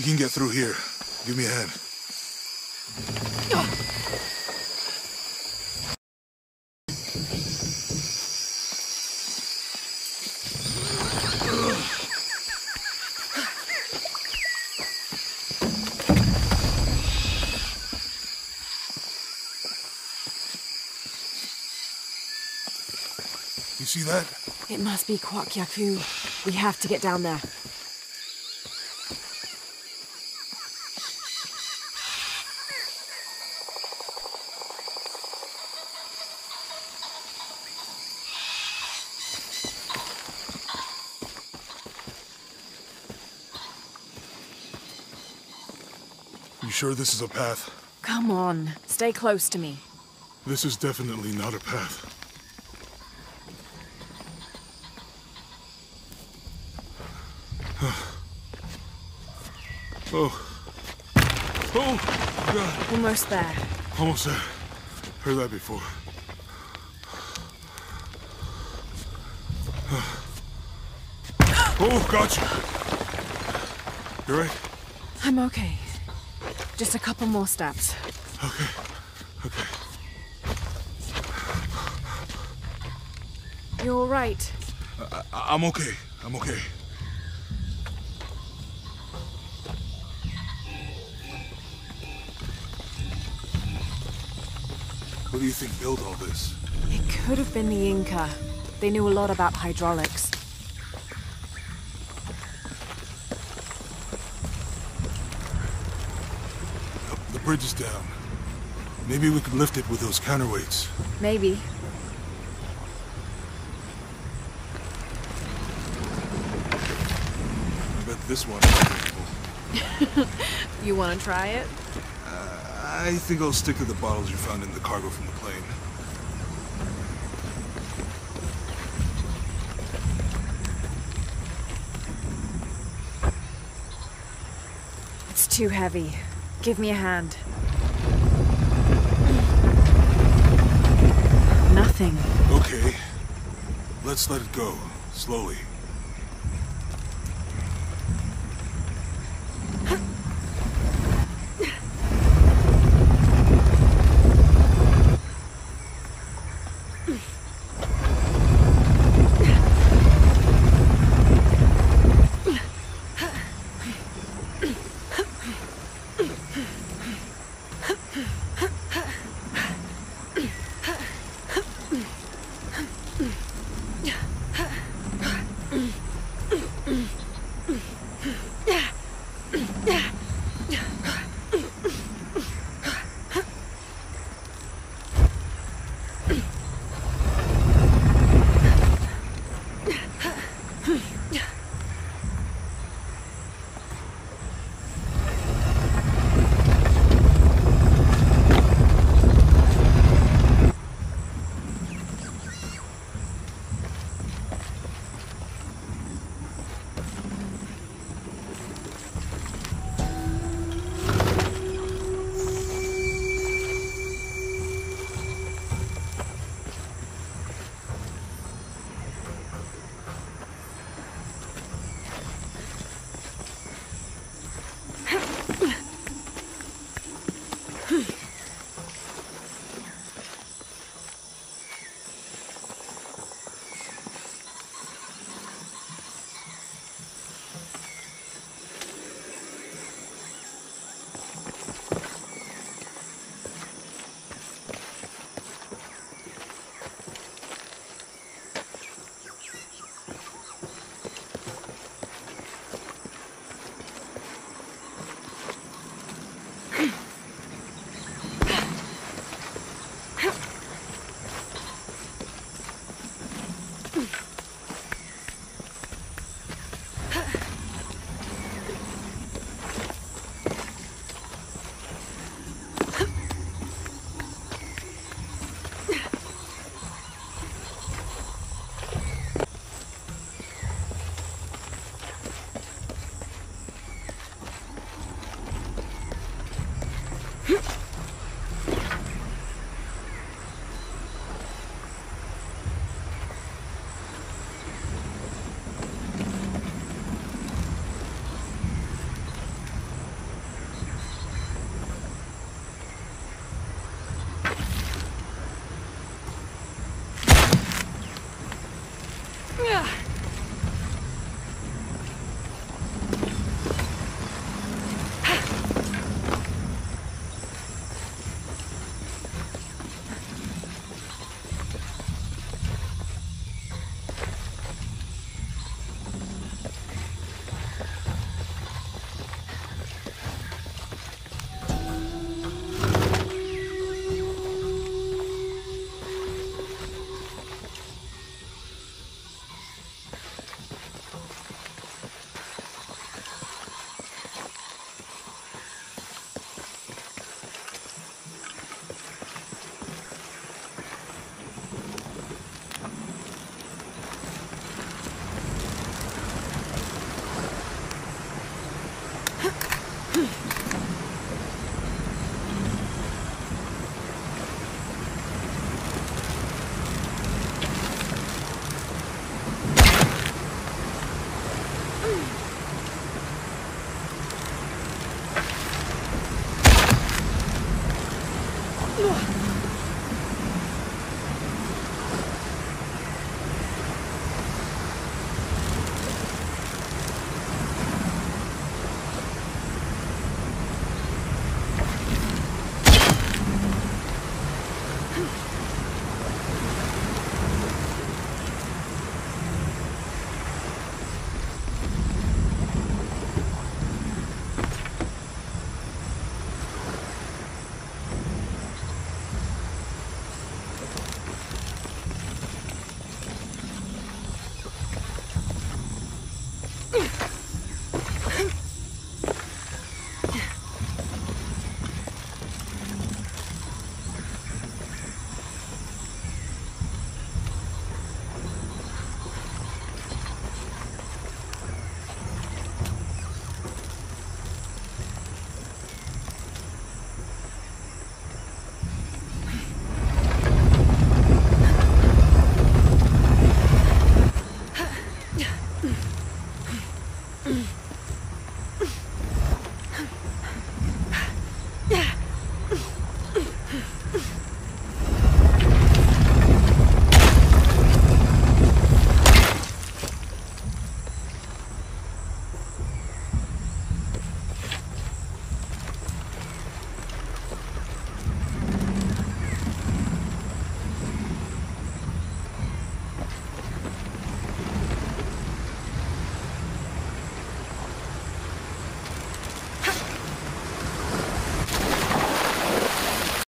can get through here. Give me a hand. You see that? It must be Kuwaq Yaku. We have to get down there. You sure this is a path? Come on, stay close to me. This is definitely not a path. Oh. Oh, God. Almost there. Almost there. Heard that before. Oh, gotcha. You right? I'm okay. Just a couple more steps. Okay. Okay. You're all right. I'm okay. I'm okay. What do you think built all this? It could have been the Inca. They knew a lot about hydraulics. The bridge is down. Maybe we could lift it with those counterweights. Maybe. I bet this one is capable. You want to try it? I think I'll stick to the bottles you found in the cargo from the plane. It's too heavy. Give me a hand. Nothing. Okay. Let's let it go. Slowly.